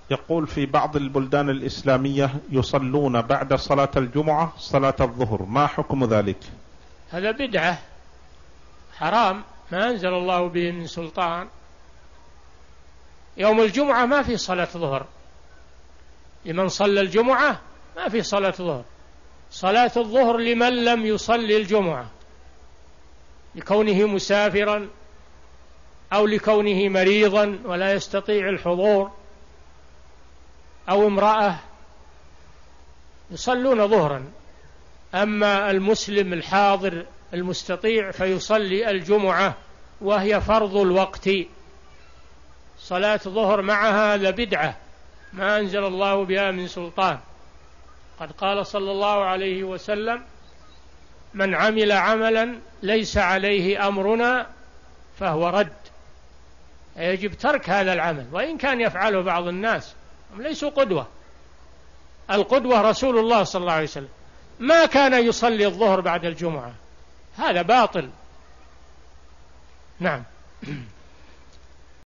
يقول في بعض البلدان الإسلامية يصلون بعد صلاة الجمعة صلاة الظهر، ما حكم ذلك؟ هذا بدعة حرام ما أنزل الله به من سلطان. يوم الجمعة ما في صلاة ظهر، لمن صلى الجمعة ما في صلاة ظهر. صلاة الظهر لمن لم يصلي الجمعة، لكونه مسافرا أو لكونه مريضا ولا يستطيع الحضور، أو امرأة، يصلون ظهرا. أما المسلم الحاضر المستطيع فيصلي الجمعة وهي فرض الوقت. صلاة ظهر معها هذا بدعة ما أنزل الله بها من سلطان. قد قال صلى الله عليه وسلم: من عمل عملا ليس عليه أمرنا فهو رد. يجب ترك هذا العمل، وإن كان يفعله بعض الناس، هم ليسوا قدوة. القدوة رسول الله صلى الله عليه وسلم ما كان يصلي الظهر بعد الجمعة، هذا باطل. نعم.